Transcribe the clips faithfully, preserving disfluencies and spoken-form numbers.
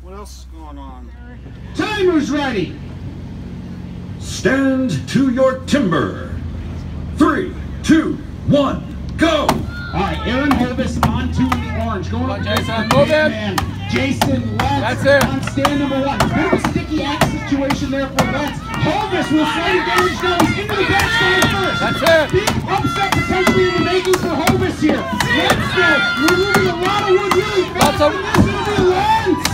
What else is going on? Timer's ready. Stand to your timber. Three, two, one, go. All right, Aaron Hovis onto the orange. Going on, up Jason. Move in. Man. Jason Lentz That's it. on stand number one. Bit of a sticky axe situation there for Lentz. Hovis will slay damage now. He's into the backstone first. That's it. Big upset potentially in the making for Hovis here. Lentz now removing a lot of wood really fast. That's a- And this will be Lentz.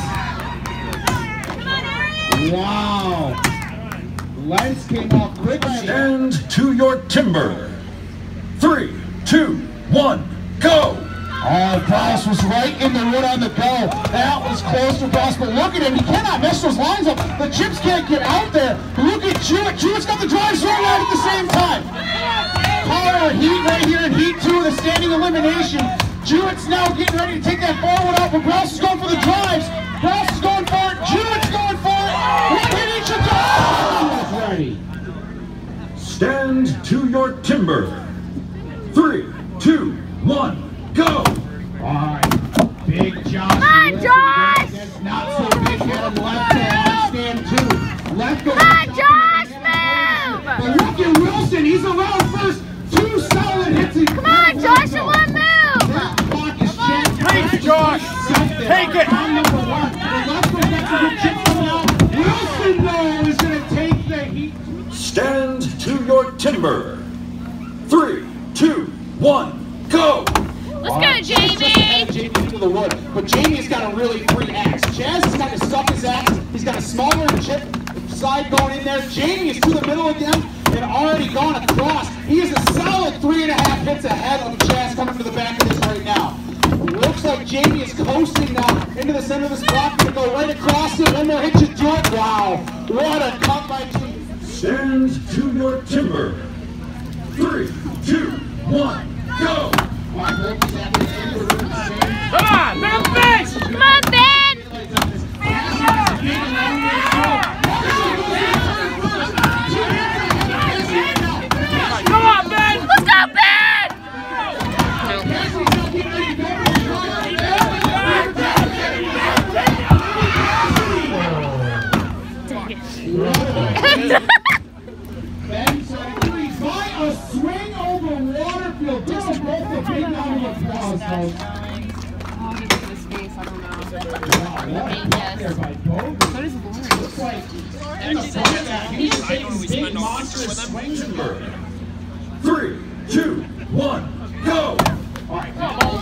Wow. Lentz came off quickly. Stand to your timber. Three, two, one, go. Oh, Brouse was right in the wood on the go. That was close to Brouse, but look at him. He cannot mess those lines up. The chips can't get out there. Look at Jewett. Jewett's got the drive so right at the same time. Power and heat right here in heat two of the standing elimination. Jewett's now getting ready to take that forward out, but Brouse is going for the drives. Brouse is going for it. Jewett's going for it. One hit each of them. Ready. Stand to your timber. Three, two, one, go. All right, big Josh. Come on, Josh! Not so big here on left to stand two. Left goes. Come on, Josh, move! But look at Wilson, he's around first. Two solid hits. in- Come on, Joshua, move! That clock is checked. Take it, Josh. Take it. On number one. The left goes back to the chip coming out. Wilson, though, is going to take the heat. Stand to your timber. Three, two, one, go. Let's go, Jamie! Jamie into the wood, but Jamie's got a really free axe. Chaz has kind of stuck his axe. He's got a smaller chip side going in there. Jamie is to the middle again and already gone across. He is a solid three and a half hits ahead of Chaz coming to the back of this right now. Looks like Jamie is coasting now into the center of this block. Gonna go right across it. One more hit to do it. Wow, what a cut by Jamie. Stand to your timber. Three, two, one, go. Come on, Ben! Come on, Ben! Come on, Ben! Let's go, Ben! Ben Sutton by a swing over Waterfield. This is both a big round of applause, folks. I'll give it this face, I don't know. There by both. So does Lauren. Looks like in the front of that, he's taking big monstrous swings. Three, two, one, go. All right,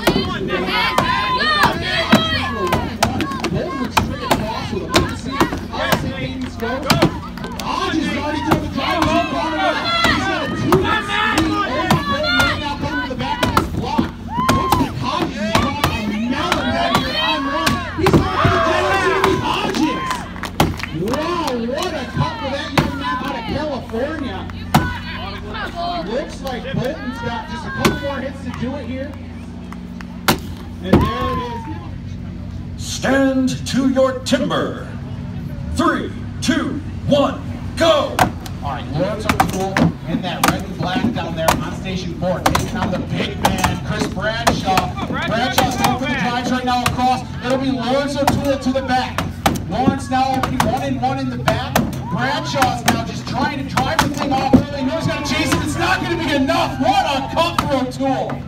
Bolton straight across with a big save. Austin Hayden's go. Hodge is already through the drive. He's got a two-hit speed over Bolton right now coming to the back of this block. Looks like Hodge is caught a melon right here on one. He's going to the Hodges. Wow, what a cut for that young man out of California. Looks like Bolton's got just a couple more hits to do it here. And there it is. Stand to your timber. Three, two, one, go. All right, Lawrence O'Toole in that red and black down there on station four, taking on the big man, Chris Bradshaw. Bradshaw's going for the drives right now across. It'll be Lawrence O'Toole to the back. Lawrence now will be one and one in the back. Bradshaw's now just trying to drive the thing off. They know he's got to chase it. It's not going to be enough. What a cut for O'Toole.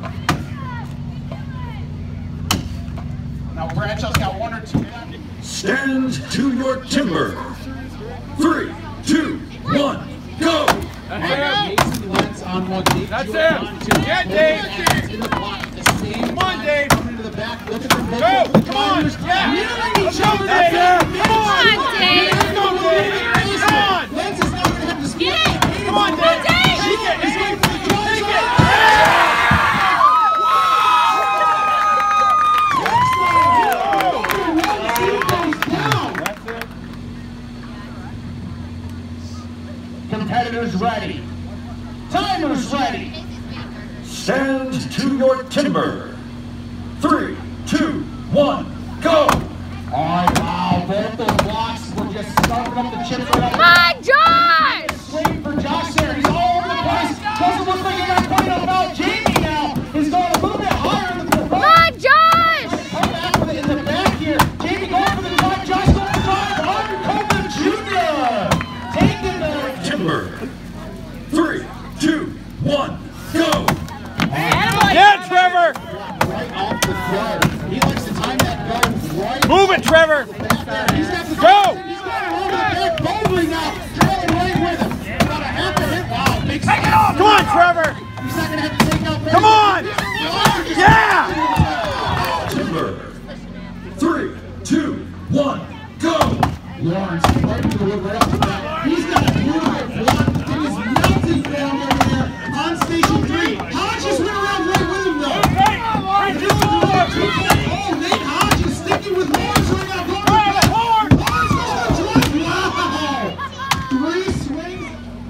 Now Bradshaw's got one or two. Stand to your timber. Three, two, one, go. Jason Lentz on one. That's it. Yeah, Dave. In the block at the same Come on, Dave. Coming into the back. Look at them both. Go. Come on. Yeah. Nearly each Let's go, other. Dave. Come on, Dave! Let's go, Dave. Come on. Lentz is not going to have to speed. Get it! Come on, Dave. Dave. Take it. He's waiting for the drive. Take it. Competitors ready. Timers ready. Stand to your timber. Three, two, one, go. All right, wow, both those blocks were just starting up the chips right Come up. on, Josh! Waiting for Josh there. He's all over the place. Doesn't look like he got pointed out about Jamie now. He's going a little bit higher in the front. Come on, Josh! Come back with it in the back here. Jamie going for the drive. Trevor. He's got the Go. He's got it over the back boldly now. Trailing right with him. About a half a hit. Wow, big Take it off. Come on, Trevor. He's not going to have to take out. Come on. Yeah. Timber. Three, two, one, go! Lawrence, right to the wood, right off the bat. He's got a beautiful block. It is melting down over there on station three. Hodges went around right with him, though. And this is the two point oh, Nate Hodges sticking with Lawrence right now. Going to the back. Lawrence goes to the drive. Wow! Three swings.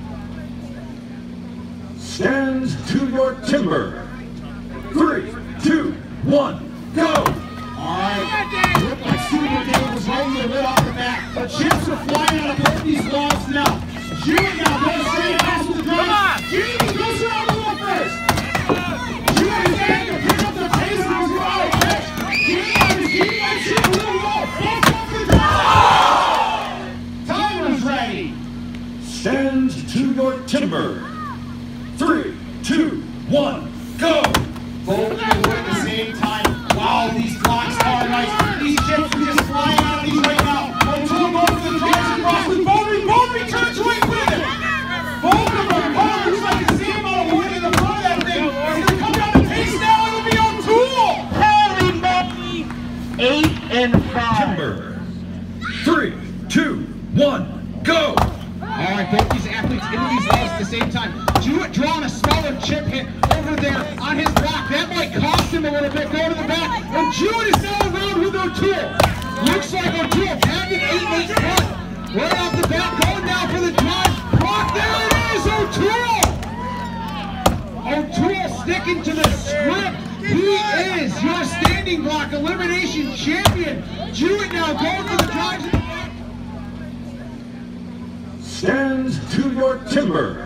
Stands to your timber. Three, two, one, go! Alright, looked like Super Dave was right to the lid off the bat. But chips are flying out of both these balls now. Jewett now goes straight across with the drive. Jamie goes around the wall first. Jewett is going to pick up the pace and goes out of pitch. Jamie on his feet and shoot a little roll. Both off the drive. Timer's ready. Stands to your timber. Three, two, one, go! Both at the same time. Wow, these blocks are nice. These chips are just flying out of these right now. O'Toole goes to the drives across with Bowlby. Bowlby turns right with it. Both of them. Oh, looks like the same amount of wood in the front of that thing. It's going to come down to pace now. It'll be O'Toole. Holy moly! Eight and five. Timber. Three, two, one, go! All right, both these athletes into these balls at the same time. Jewett drawing a smaller chip hit over there on his block. That might cost him a little bit. Go to the back. And Jewett is now around with O'Toole. Looks like O'Toole tagging eight eight front. Right off the bat, going down for the drive. Block, there it is, O'Toole! O'Toole sticking to the script. He is your standing block elimination champion. Jewett now going for the drive. Stands to your timber.